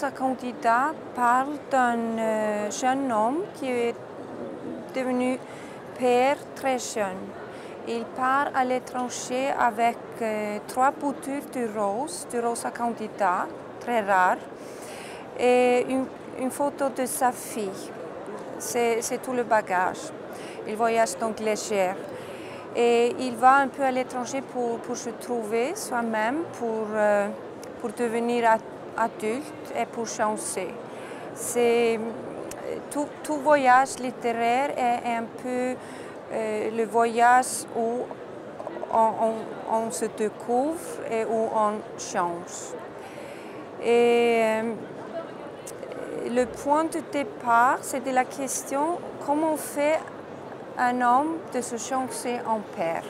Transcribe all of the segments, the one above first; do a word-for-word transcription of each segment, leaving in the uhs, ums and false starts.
Rosa Candida parle d'un euh, jeune homme qui est devenu père très jeune. Il part à l'étranger avec euh, trois boutures de rose, de Rosa Candida, très rare, et une, une photo de sa fille. C'est tout le bagage. Il voyage donc léger. Et il va un peu à l'étranger pour, pour se trouver soi-même, pour, euh, pour devenir adulte et pour changer. C'est, tout, tout voyage littéraire est, est un peu euh, le voyage où on, on, on se découvre et où on change. Et euh, le point de départ, c'était la question comment on fait un homme de se changer en père.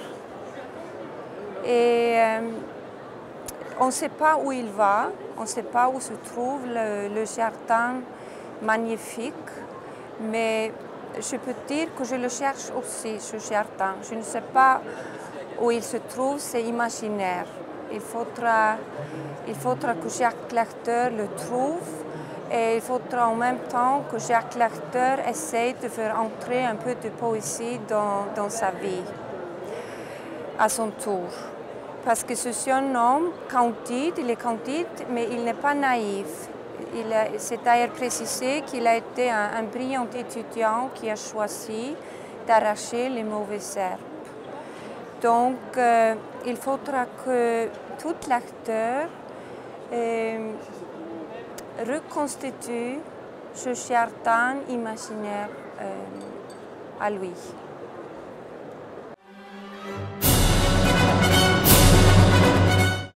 Et euh, on ne sait pas où il va, on ne sait pas où se trouve le, le jardin magnifique, mais je peux dire que je le cherche aussi, ce jardin. Je ne sais pas où il se trouve, c'est imaginaire. Il faudra, il faudra que Jacques Lecteur le trouve. Et il faudra en même temps que Jacques Lecteur essaye de faire entrer un peu de poésie dans, dans sa vie, à son tour. Parce que ce jeune homme, candide, il est candide, mais il n'est pas naïf. C'est d'ailleurs précisé qu'il a été un, un brillant étudiant qui a choisi d'arracher les mauvaises herbes. Donc, euh, il faudra que tout lecteur euh, reconstitue ce jardin imaginaire euh, à lui.